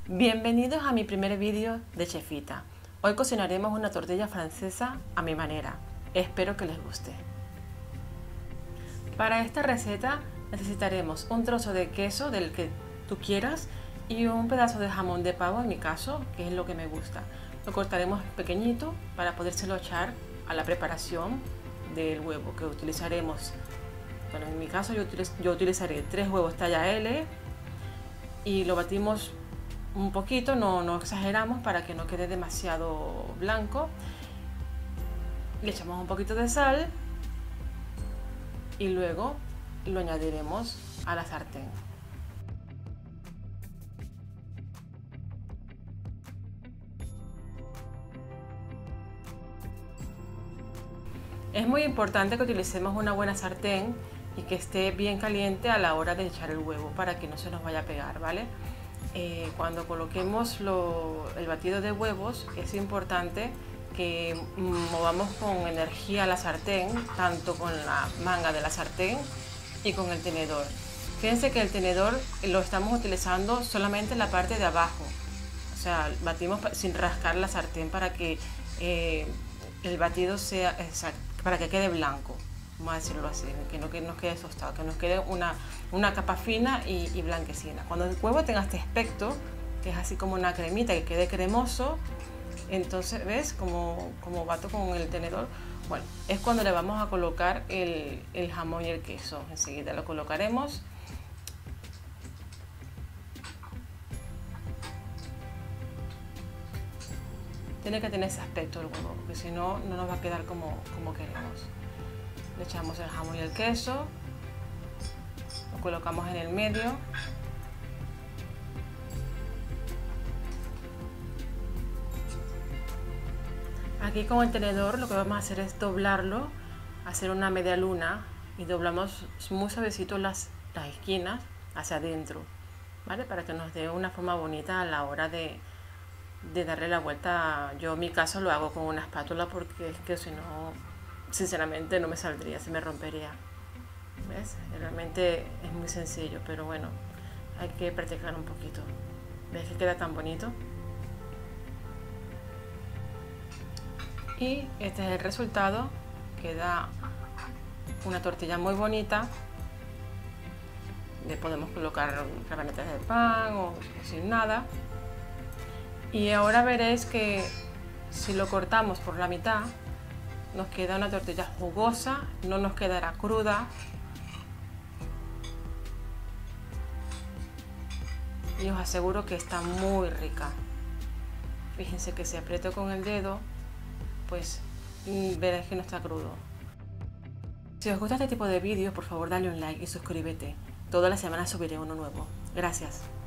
Bienvenidos a mi primer vídeo de Chefita. Hoy cocinaremos una tortilla francesa a mi manera. Espero que les guste. Para esta receta necesitaremos un trozo de queso del que tú quieras y un pedazo de jamón de pavo, en mi caso, que es lo que me gusta. Lo cortaremos pequeñito para podérselo echar a la preparación del huevo que utilizaremos. Bueno, en mi caso yo utilizaré 3 huevos talla L y lo batimos un poquito, no exageramos para que no quede demasiado blanco. Le echamos un poquito de sal y luego lo añadiremos a la sartén. Es muy importante que utilicemos una buena sartén y que esté bien caliente a la hora de echar el huevo para que no se nos vaya a pegar, ¿vale? Cuando coloquemos el batido de huevos es importante que movamos con energía la sartén, tanto con la manga de la sartén y con el tenedor. Fíjense que el tenedor lo estamos utilizando solamente en la parte de abajo, o sea, batimos sin rascar la sartén para que el batido sea exacto, para que quede blanco, vamos a decirlo así, que no nos quede tostado, que nos quede una capa fina y blanquecina. Cuando el huevo tenga este aspecto, que es así como una cremita, que quede cremoso, entonces, ¿ves? Como bato con el tenedor, bueno, es cuando le vamos a colocar el jamón y el queso. Enseguida lo colocaremos. Tiene que tener ese aspecto el huevo, porque si no, no nos va a quedar como queremos. Le echamos el jamón y el queso, lo colocamos en el medio. Aquí con el tenedor lo que vamos a hacer es doblarlo, hacer una media luna y doblamos muy suavecito las esquinas hacia adentro, ¿vale? Para que nos dé una forma bonita a la hora de darle la vuelta. Yo en mi caso lo hago con una espátula porque es que si no, sinceramente no me saldría, se me rompería. ¿Ves? Realmente es muy sencillo, pero bueno, hay que practicar un poquito. ¿Ves que queda tan bonito? Y este es el resultado. Queda una tortilla muy bonita. Le podemos colocar rebanadas de pan o sin nada. Y ahora veréis que si lo cortamos por la mitad, nos queda una tortilla jugosa, no nos quedará cruda. Y os aseguro que está muy rica. Fíjense que si aprieto con el dedo, pues veréis que no está crudo. Si os gusta este tipo de vídeos, por favor dale un like y suscríbete. Todas las semanas subiré uno nuevo. Gracias.